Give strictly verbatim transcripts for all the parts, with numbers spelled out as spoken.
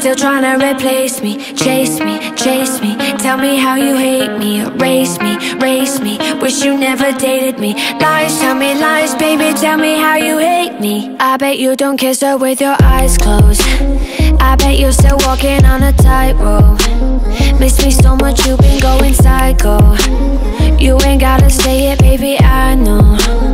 still trying to replace me. Chase me, chase me, tell me how you hate me. Erase me, race me, wish you never dated me. Lies, tell me lies, baby, tell me how you hate me. I bet you don't kiss her with your eyes closed. I bet you're still walking on a tightrope. Miss me so much, you've been going psycho. You ain't gotta say it, baby, I know.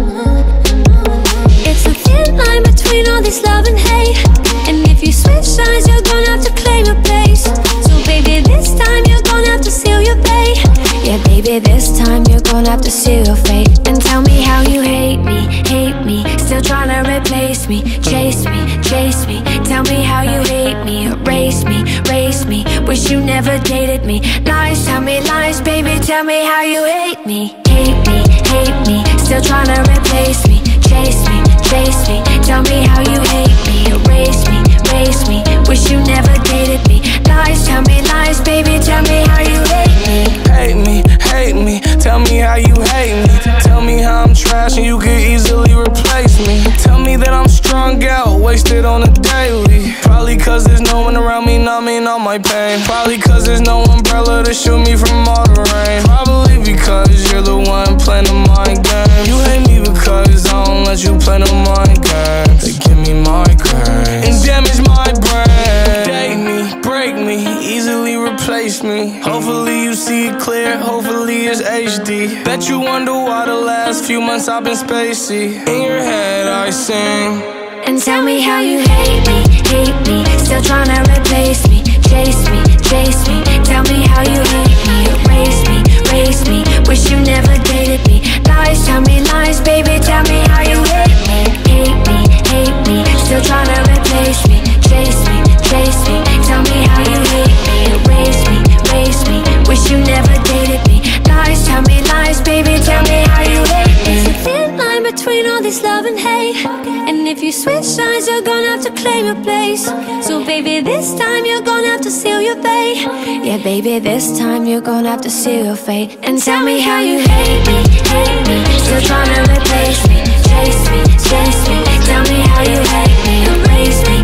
It's a thin line between all this love and hate, and if you switch sides, you're gonna have to claim your place. So baby, this time you're gonna have to seal your fate. Yeah, baby, this time you're gonna have to seal your fate. And tell me how you hate me, hate me, still trying to replace me. Chase me, chase me, tell me how you hate me. Erase me, race me, wish you never dated me. Lies, tell me lies, baby, tell me how you hate me. Hate me, hate me, still trying to replace me. Chase me, chase me, tell me how you hate me. Erase me, race me, wish you never dated me. Lies, tell me lies, baby, tell me how you hate me. Hate me, hate me, tell me how you hate me. Tell me how I'm trash and you could easily replace me. Tell me that I'm strung out, wasted on a daily. Probably cause there's no one around me numbing all my pain. Probably cause there's no umbrella to shield me from all the rain. Probably because you're the one playing the mind game. You hate me because I don't let you play the mind game. They give me migraines and damage my brain. Date me, break me, easily replace me. Hopefully you see it clear, hopefully it's H D. Bet you wonder why the last few months I've been spacey. In your head I sing. And tell me how you hate me, hate me, still trying to replace me. Chase me, chase me, tell me how you hate me. Erase me, race me, wish you never dated me. Lies, tell me lies, baby, tell me how you hate me. Hate me, hate me, still trying to replace me. Chase me, chase me, tell me how you hate me. Erase me, race me, wish you never dated me. Lies, tell me lies, baby, tell me how you hate me. It's a thin line between all this love and hate, and if you switch sides, you're gonna have to claim your place. So baby, this time you're gonna have to seal your fate. Yeah, baby, this time you're gonna have to seal your fate. And tell me how you hate me, hate me, still trying to replace me. Chase me, chase me, tell me how you hate me. Erase me,